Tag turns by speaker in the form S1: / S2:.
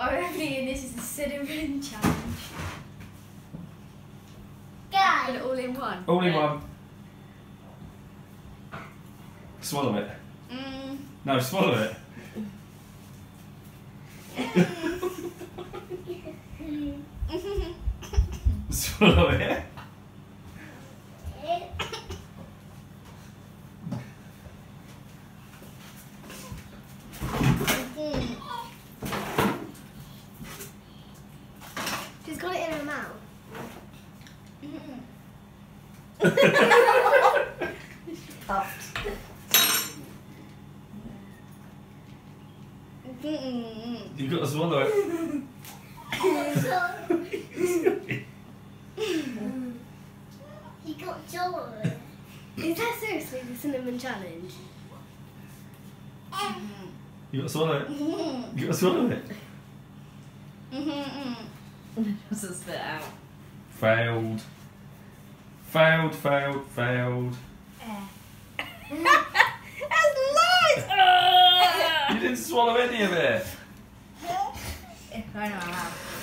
S1: I'm thinking this is the cinnamon challenge. Put it all in one.
S2: All in one. Swallow it. No, swallow it. Swallow it.
S1: She's got it in her mouth.
S2: You've got to swallow it.
S1: He got joy. Is that seriously the cinnamon challenge?
S2: You've got to swallow it. You've got to swallow it.
S3: Just spit out.
S2: Failed. Failed, failed, failed.
S3: That's lies!
S2: You didn't swallow any of it.
S3: I know I have.